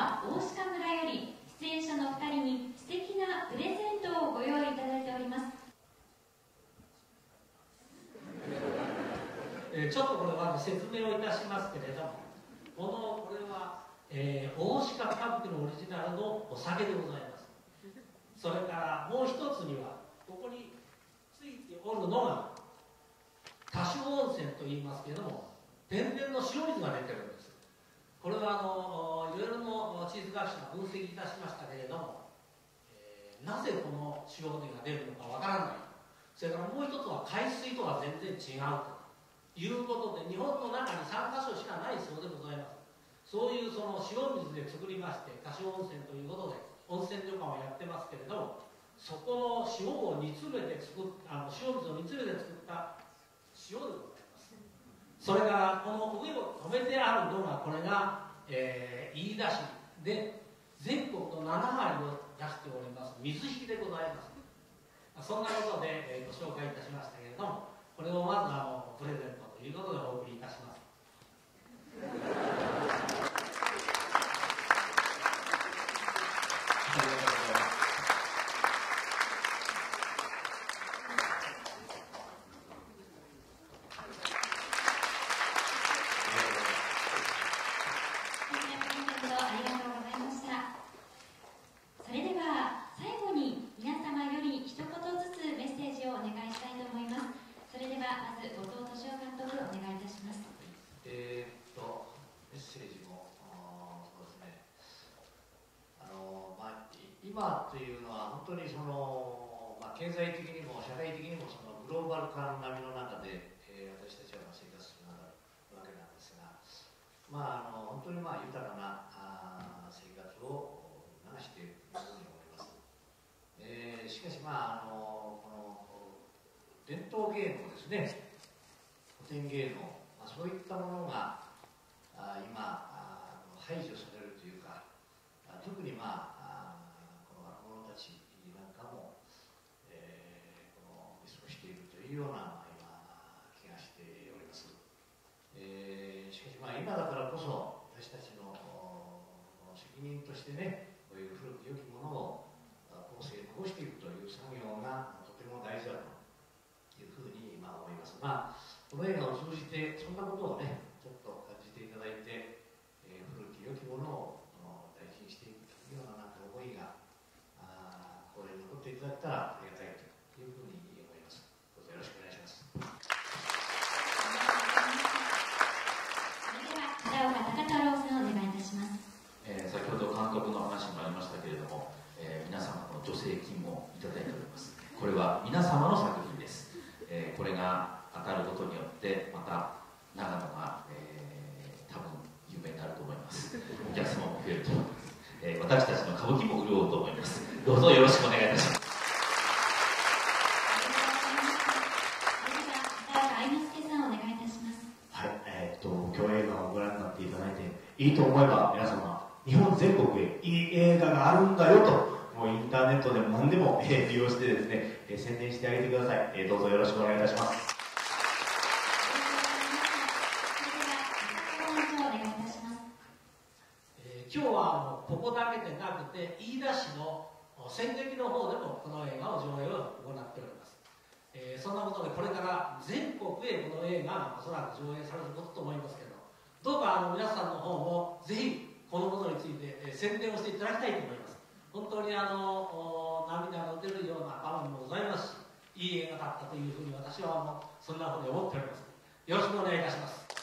は大鹿村より出演者の2人に素敵なプレゼントをご用意いただいております。 ちょっとこれは説明をいたしますけれども、これは、大鹿歌舞伎のオリジナルのお酒でございます。それからもう一つにはここについておるのが多種温泉といいますけれども、天然の塩水が出てるんです。これはいろいろな地質学者が分析いたしましたけれども、なぜこの塩水が出るのかわからない。それからもう一つは海水とは全然違うということで、日本の中に3カ所しかないそうでございます。そういうその塩水で作りまして、多種温泉ということで温泉旅館をやってますけれども、そこの塩を煮詰めて塩水を煮詰めて作った塩でございます。それからこの上を止めてあるのが、これが、飯田市で全国の7割を出しております水引でございます。そんなことで、ご紹介いたしましたけれども、これをまずプレゼントということでお送りいたします。 今というのは本当に経済的にも社会的にもグローバル化並みの中で、私たちは生活するわけなんですが、本当に豊かな生活を促しているというふうに思います。しかしこの伝統芸能ですね、古典芸能、そういったものが今排除されるというか、特にこの若者たちなんかも、見過ごしているというような気がしております。しかし今だからこそ私たちの責任としてね、こういう古き良きものを後世に残していくという作業がとても大事だというふうに思います。この映画を通じてそんなことをねちょっと感じていただいて、古き良きものを大事にしていくというような思いがこれに残っていただけたらありがたいというふうに思います。どうぞよろしくお願いします。 それでは片岡孝太郎さんお願いいたします。 先ほど監督の話もありましたけれども、皆様の助成金もいただいております。これは皆様の作品です。これが当たることによってまた長野が、多分有名になると思います。お客様も増えると思います。私たちの歌舞伎も潤うと思います。どうぞよろしくお願いいたします。 今日映画をご覧になっていただいて、いいと思えば皆様日本全国へいい映画があるんだよと、もうインターネットでも何でも、利用してですね、宣伝してあげてください。どうぞよろしくお願いいたします。 今日はここだけでなくて飯田市の戦劇の方でもこの映画を上映を行っております。そんなことでこれから全国へこの映画がおそらく上映されることと思いますけど、どうか皆さんの方もぜひこのことについて宣伝をしていただきたいと思います。本当に涙が出るような場面もございますし、いい映画だったというふうに私はそんなふうに思っております。よろしくお願いいたします。